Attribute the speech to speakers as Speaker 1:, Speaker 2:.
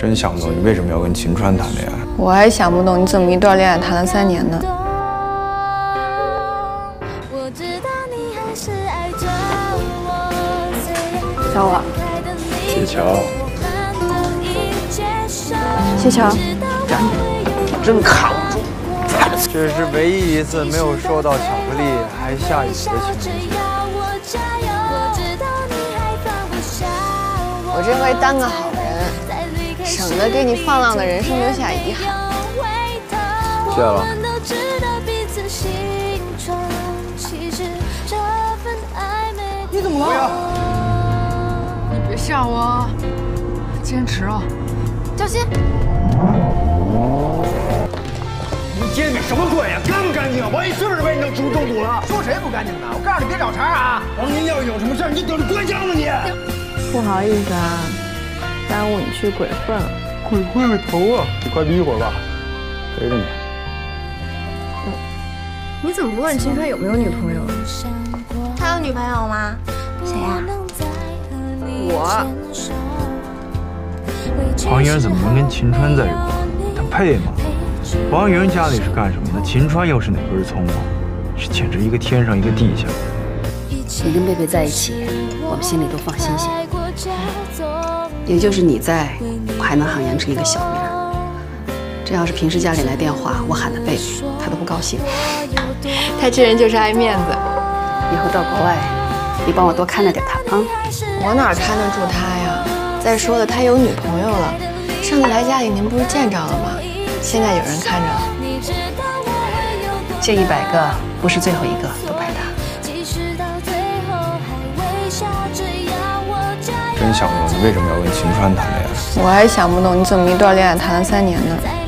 Speaker 1: 真想不通你为什么要跟秦川谈恋爱。
Speaker 2: 我还想不懂你怎么一段恋爱谈了3年呢？找我。
Speaker 1: 谢桥。
Speaker 2: 谢桥，
Speaker 3: 真扛不住。
Speaker 4: 这是唯一一次没有收到巧克力还下雨的情人节。
Speaker 2: 我这回当个好人，省得给你放浪的人生留下遗憾。
Speaker 4: 谢了。
Speaker 5: 你怎么了？你别吓我啊！坚持啊！
Speaker 2: 小心！
Speaker 3: 你姐妹什么鬼呀？干不干净？万一是不是被你弄中毒了？
Speaker 6: 说谁不干净呢？我告诉你别找茬啊！
Speaker 3: 王您要是有什么事你等着关枪吧你！
Speaker 2: 不好意思啊，耽误你去鬼混了。
Speaker 4: 鬼混个头啊！你快闭一会儿吧，陪着你。
Speaker 2: 你怎么不问秦川有没有女朋友？
Speaker 7: 他有女朋友吗？谁呀？
Speaker 2: 我。
Speaker 4: 王莹怎么能跟秦川在一块儿？他配吗？王莹家里是干什么的？秦川又是哪根葱啊？是简直一个天上一个地下。
Speaker 8: 你跟贝贝在一起，我们心里都放心些。也就是你在，我还能喊杨成一个小名。这要是平时家里来电话，我喊他贝贝，他都不高兴。
Speaker 2: 他这人就是爱面子。
Speaker 8: 以后到国外，你帮我多看着点他啊。
Speaker 2: 我哪看得住他呀？再说了，他有女朋友了。上次来家里您不是见着了吗？现在有人看着了。
Speaker 8: 这100个不是最后一个，都怪他。
Speaker 1: 真想不通你为什么要跟秦川谈恋爱。
Speaker 2: 我还想不懂你怎么一段恋爱谈了3年呢？